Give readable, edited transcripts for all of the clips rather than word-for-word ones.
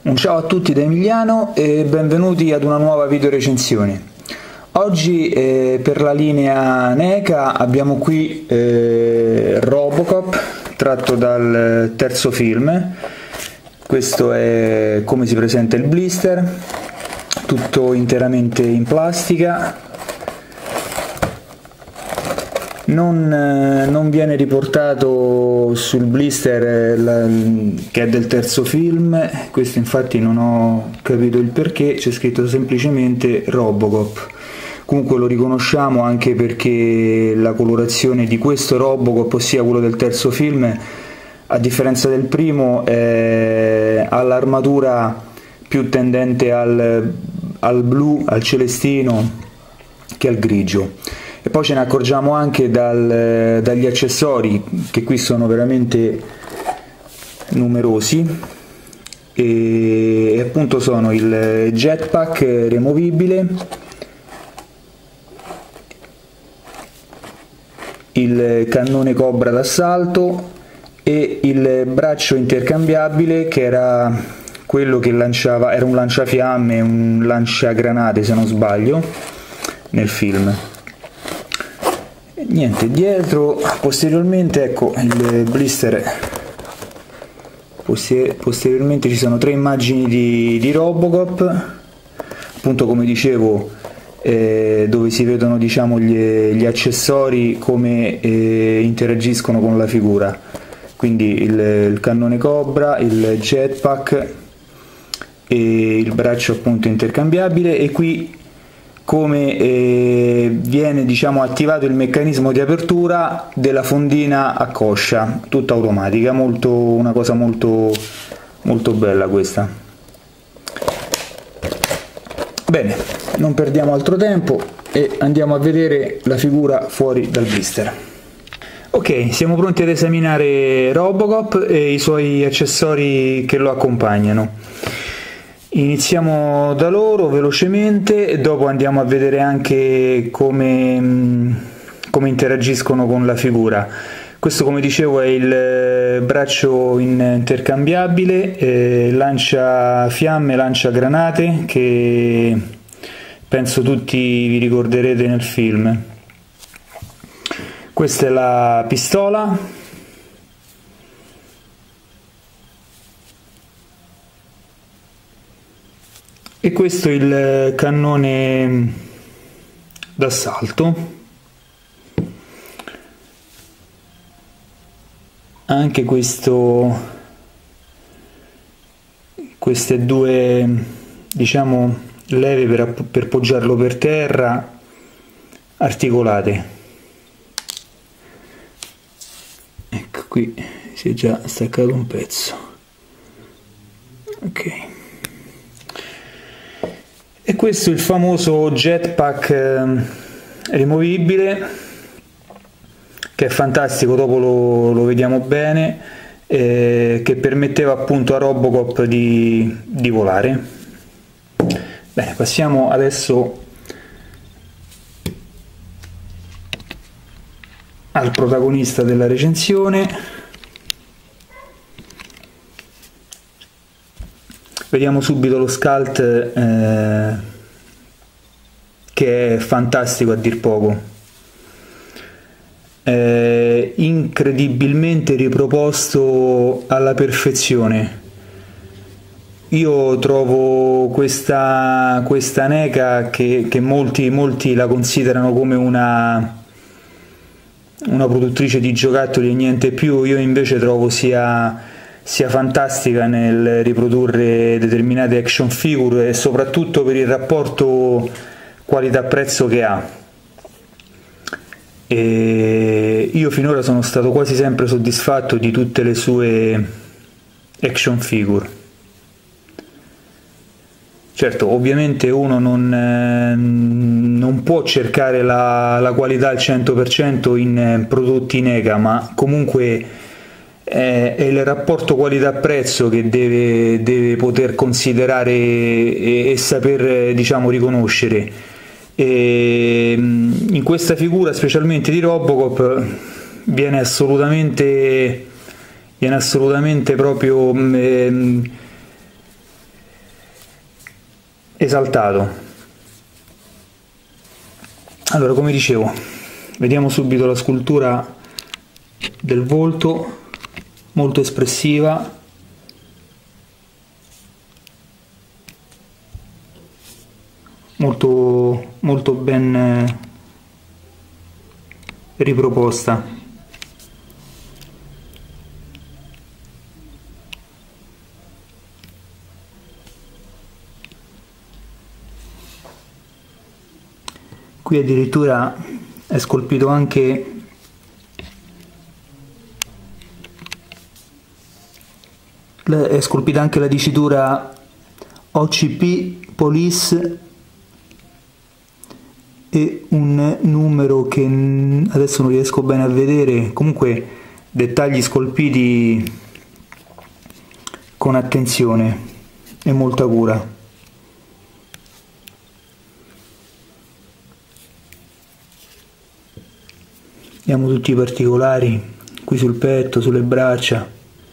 Un ciao a tutti da Emiliano e benvenuti ad una nuova video recensione. Oggi per la linea NECA abbiamo qui Robocop tratto dal terzo film. Questo è come si presenta il blister, tutto interamente in plastica. Non viene riportato sul blister che è del terzo film, questo infatti non ho capito il perché, c'è scritto semplicemente Robocop. Comunque lo riconosciamo anche perché la colorazione di questo Robocop, ossia quello del terzo film, a differenza del primo ha l'armatura più tendente al blu, al celestino, che al grigio. E poi ce ne accorgiamo anche dagli accessori, che qui sono veramente numerosi, e appunto sono il jetpack removibile, il cannone Cobra d'assalto e il braccio intercambiabile, che era quello che lanciava, era un lanciafiamme, un lanciagranate se non sbaglio, nel film. Niente, dietro posteriormente, ecco il blister, posteriormente ci sono tre immagini di Robocop, appunto come dicevo, dove si vedono, diciamo, gli accessori come interagiscono con la figura, quindi il cannone Cobra, il jetpack e il braccio appunto intercambiabile, e qui come viene, diciamo, attivato il meccanismo di apertura della fondina a coscia, tutta automatica, una cosa molto bella questa. Bene, non perdiamo altro tempo e andiamo a vedere la figura fuori dal blister. Ok, siamo pronti ad esaminare Robocop e i suoi accessori che lo accompagnano. Iniziamo da loro velocemente e dopo andiamo a vedere anche come interagiscono con la figura. Questo, come dicevo, è il braccio intercambiabile, lancia fiamme, lancia granate, che penso tutti vi ricorderete nel film. Questa è la pistola. E questo è il cannone d'assalto. Anche queste due, diciamo, leve per poggiarlo per terra, articolate. Ecco, qui si è già staccato un pezzo. Ok. E questo è il famoso jetpack rimovibile, che è fantastico, dopo lo vediamo bene, che permetteva appunto a Robocop di volare. Bene, passiamo adesso al protagonista della recensione. Vediamo subito lo Scout, che è fantastico a dir poco, incredibilmente riproposto alla perfezione. Io trovo questa NECA, che molti la considerano come una produttrice di giocattoli e niente più, io invece trovo sia fantastica nel riprodurre determinate action figure, e soprattutto per il rapporto qualità-prezzo che ha. E io finora sono stato quasi sempre soddisfatto di tutte le sue action figure. Certo, ovviamente uno non può cercare la qualità al 100% in prodotti NECA, ma comunque è il rapporto qualità-prezzo che deve poter considerare e saper, diciamo, riconoscere. E in questa figura, specialmente di Robocop, viene assolutamente proprio esaltato. Allora, come dicevo, vediamo subito la scultura del volto, molto espressiva, molto ben riproposta. Qui addirittura è scolpito anche la dicitura OCP Police e un numero che adesso non riesco bene a vedere, comunque dettagli scolpiti con attenzione e molta cura. Vediamo tutti i particolari qui sul petto, sulle braccia.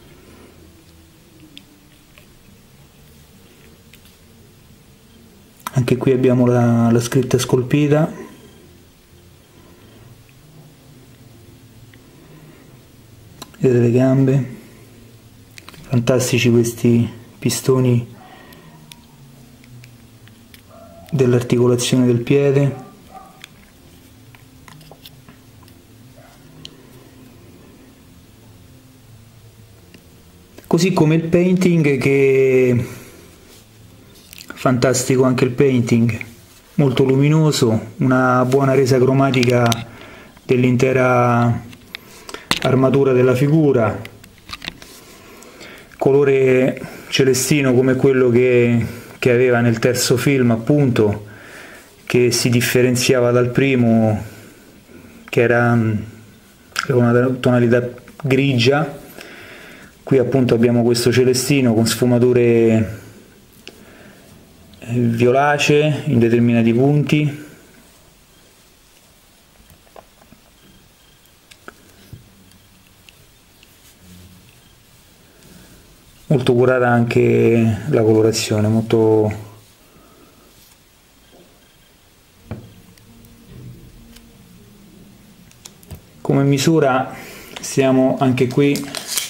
Anche qui abbiamo la scritta scolpita. Vedete le gambe, fantastici questi pistoni dell'articolazione del piede. Così come il painting, che fantastico anche il painting, molto luminoso, una buona resa cromatica dell'intera armatura della figura, colore celestino come quello che aveva nel terzo film, appunto, che si differenziava dal primo, che era una tonalità grigia. Qui appunto abbiamo questo celestino con sfumature violacee in determinati punti. Molto curata anche la colorazione, molto come misura siamo anche qui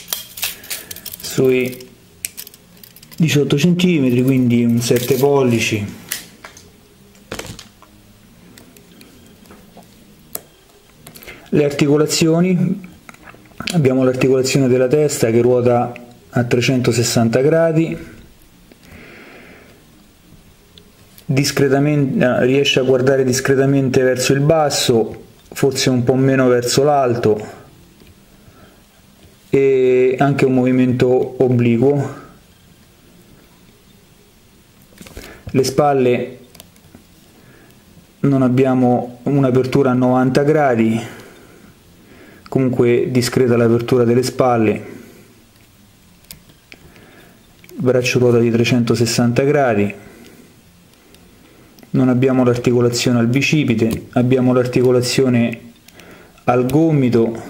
sui 18 cm, quindi un 7 pollici. Le articolazioni, abbiamo l'articolazione della testa che ruota a 360 gradi, discretamente, riesce a guardare discretamente verso il basso, forse un po' meno verso l'alto, e anche un movimento obliquo. Le spalle non abbiamo un'apertura a 90 gradi, comunque discreta l'apertura delle spalle, braccio ruota di 360 gradi, non abbiamo l'articolazione al bicipite, abbiamo l'articolazione al gomito,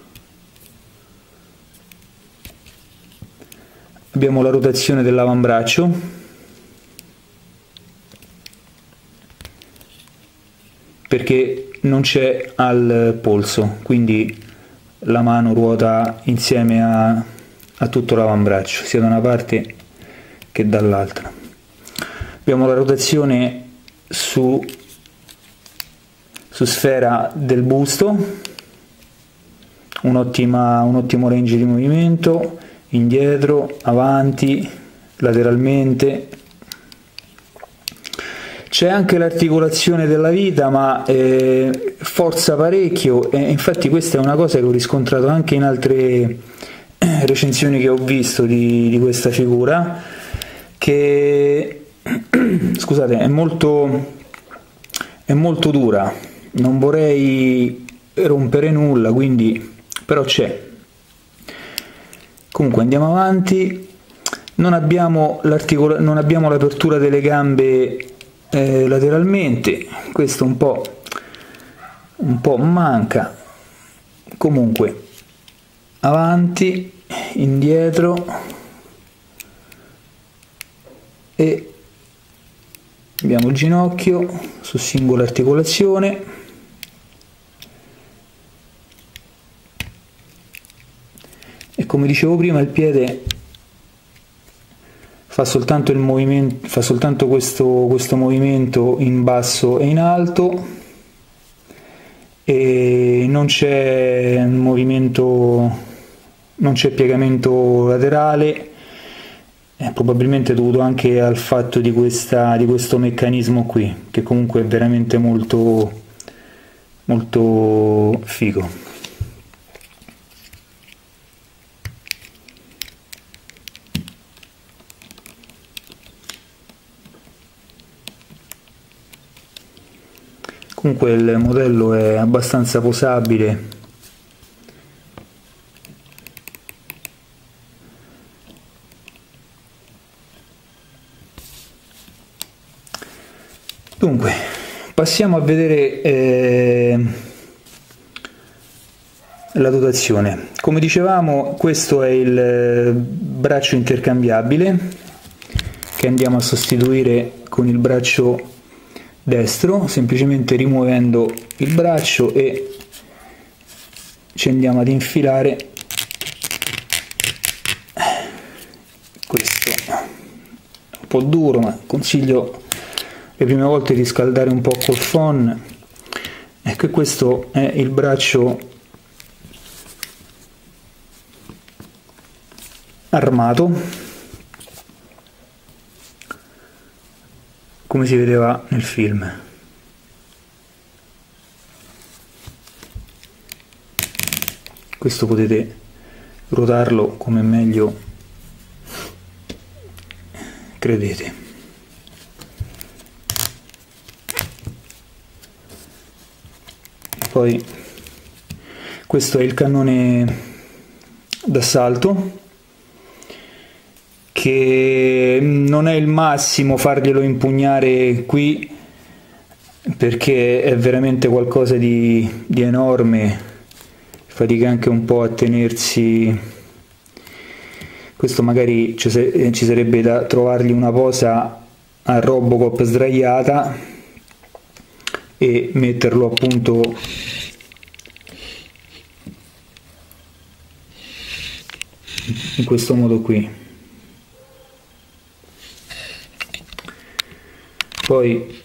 abbiamo la rotazione dell'avambraccio, perché non c'è al polso, quindi la mano ruota insieme a tutto l'avambraccio, sia da una parte che dall'altra. Abbiamo la rotazione su sfera del busto, un ottimo range di movimento, indietro, avanti, lateralmente. C'è anche l'articolazione della vita, ma forza parecchio, e infatti questa è una cosa che ho riscontrato anche in altre recensioni che ho visto di questa figura, che scusate, è molto dura, non vorrei rompere nulla, quindi però c'è. Comunque andiamo avanti, non abbiamo l'apertura delle gambe lateralmente, questo un po' manca. Comunque avanti, indietro e abbiamo il ginocchio su singola articolazione, e come dicevo prima il piede fa soltanto il movimento, fa soltanto questo movimento in basso e in alto, e non c'è movimento, non c'è piegamento laterale, probabilmente dovuto anche al fatto di questo meccanismo qui, che comunque è veramente molto figo. Comunque il modello è abbastanza posabile, dunque passiamo a vedere la dotazione. Come dicevamo, questo è il braccio intercambiabile che andiamo a sostituire con il braccio destro, semplicemente rimuovendo il braccio e ci andiamo ad infilare questo. Un po' duro, ma consiglio le prime volte di scaldare un po' col phon. Ecco, questo è il braccio armato, come si vedeva nel film. Questo potete ruotarlo come meglio credete. Poi questo è il cannone d'assalto, che non è il massimo farglielo impugnare qui, perché è veramente qualcosa di enorme, fatica anche un po' a tenersi. Questo magari ci sarebbe da trovargli una posa a Robocop sdraiata e metterlo appunto in questo modo qui. Poi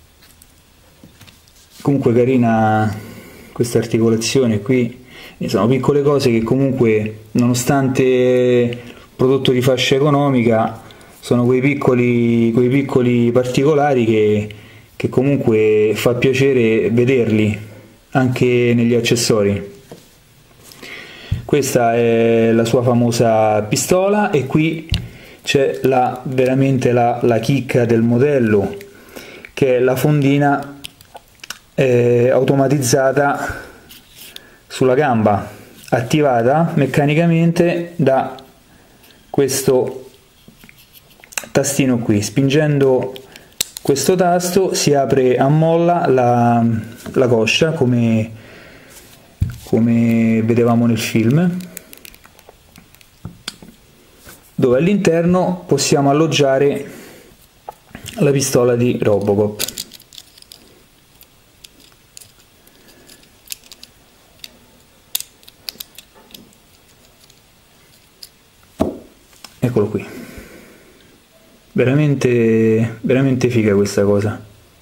comunque carina questa articolazione qui, sono piccole cose che comunque, nonostante prodotto di fascia economica, sono quei piccoli particolari che comunque fa piacere vederli anche negli accessori. Questa è la sua famosa pistola, e qui c'è veramente la chicca del modello, che è la fondina automatizzata sulla gamba, attivata meccanicamente da questo tastino qui. Spingendo questo tasto si apre a molla la coscia, come vedevamo nel film, dove all'interno possiamo alloggiare la pistola di Robocop. Eccolo qui, veramente figa questa cosa.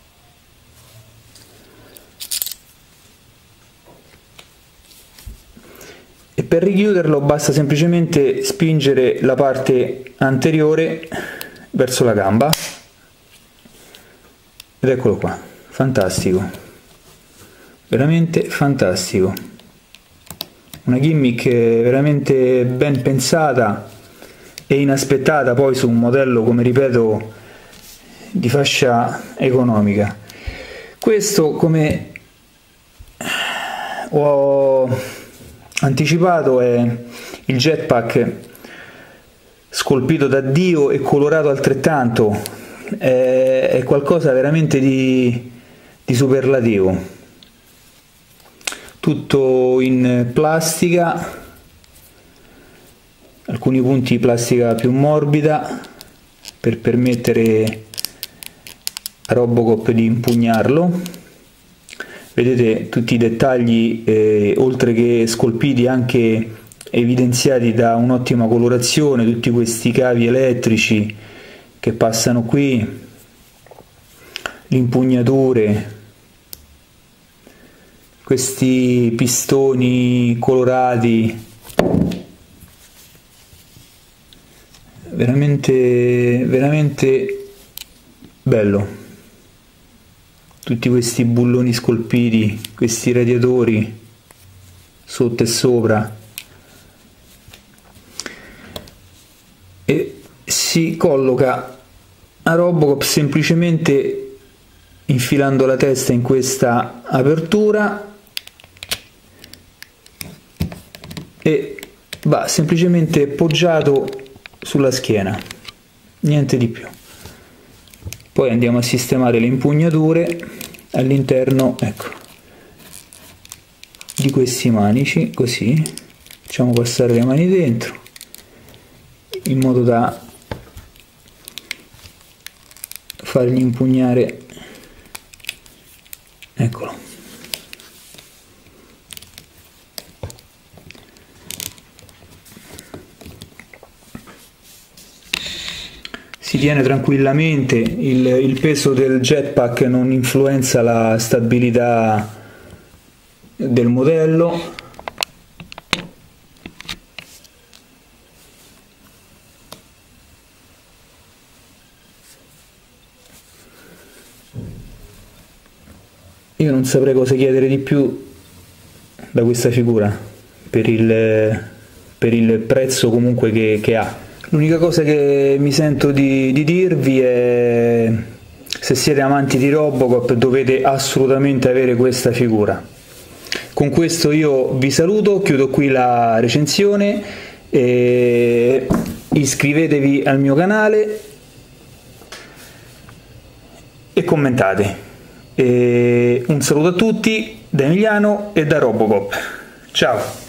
E per richiuderlo basta semplicemente spingere la parte anteriore verso la gamba, ed eccolo qua, fantastico, veramente fantastico, una gimmick veramente ben pensata e inaspettata poi su un modello, come ripeto, di fascia economica. Questo, come ho anticipato, è il jetpack scolpito da Dio e colorato altrettanto. È qualcosa veramente di superlativo, tutto in plastica, alcuni punti plastica più morbida per permettere a Robocop di impugnarlo. Vedete tutti i dettagli, oltre che scolpiti, anche evidenziati da un'ottima colorazione, tutti questi cavi elettrici che passano qui, le impugnature, questi pistoni colorati, veramente bello. Tutti questi bulloni scolpiti, questi radiatori sotto e sopra, e si colloca a Robocop semplicemente infilando la testa in questa apertura e va semplicemente poggiato sulla schiena, niente di più. Poi andiamo a sistemare le impugnature all'interno, ecco, di questi manici, così facciamo passare le mani dentro in modo da fargli impugnare, eccolo. Si tiene tranquillamente, il peso del jetpack non influenza la stabilità del modello. Io non saprei cosa chiedere di più da questa figura per il prezzo comunque che ha. L'unica cosa che mi sento di dirvi è: se siete amanti di Robocop dovete assolutamente avere questa figura. Con questo io vi saluto, chiudo qui la recensione, e iscrivetevi al mio canale e commentate. Un saluto a tutti da Emiliano e da Robocop. Ciao!